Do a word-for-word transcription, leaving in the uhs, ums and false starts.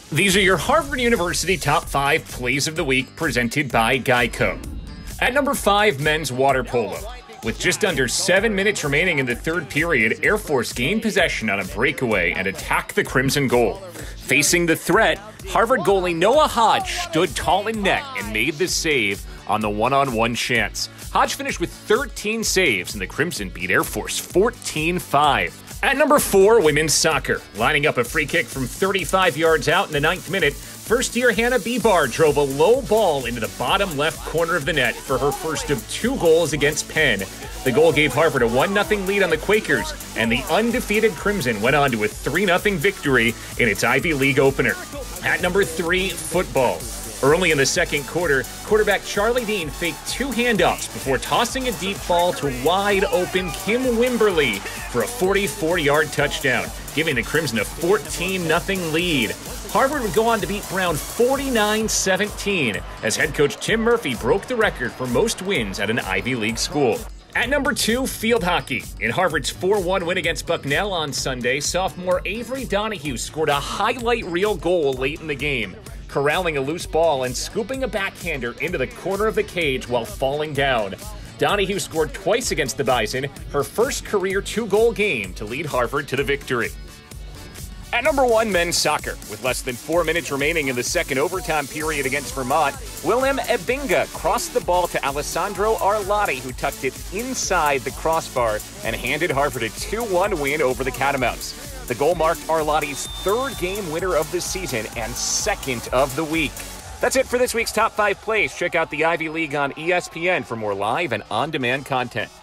These are your Harvard University Top five Plays of the Week presented by Geico. At number five, men's water polo. With just under seven minutes remaining in the third period, Air Force gained possession on a breakaway and attacked the Crimson goal. Facing the threat, Harvard goalie Noah Hodge stood tall in net and made the save on the one-on-one chance. Hodge finished with thirteen saves, and the Crimson beat Air Force fourteen five. At number four, women's soccer. Lining up a free kick from thirty-five yards out in the ninth minute, first-year Hannah Bebar drove a low ball into the bottom left corner of the net for her first of two goals against Penn. The goal gave Harvard a one nothing lead on the Quakers, and the undefeated Crimson went on to a three nothing victory in its Ivy League opener. At number three, football. Early in the second quarter, quarterback Charlie Dean faked two handoffs before tossing a deep ball to wide-open Kim Wimberly for a forty-four-yard touchdown, giving the Crimson a fourteen nothing lead. Harvard would go on to beat Brown forty-nine seventeen as head coach Tim Murphy broke the record for most wins at an Ivy League school. At number two, field hockey. In Harvard's four one win against Bucknell on Sunday, sophomore Avery Donahue scored a highlight reel goal late in the game, corralling a loose ball and scooping a backhander into the corner of the cage while falling down. Donahue scored twice against the Bison, her first career two-goal game to lead Harvard to the victory. At number one, men's soccer. With less than four minutes remaining in the second overtime period against Vermont, Willem Ebinga crossed the ball to Alessandro Arlotti, who tucked it inside the crossbar and handed Harvard a two one win over the Catamounts. The goal marked Arlotti's third game winner of the season and second of the week. That's it for this week's Top five Plays. Check out the Ivy League on E S P N for more live and on-demand content.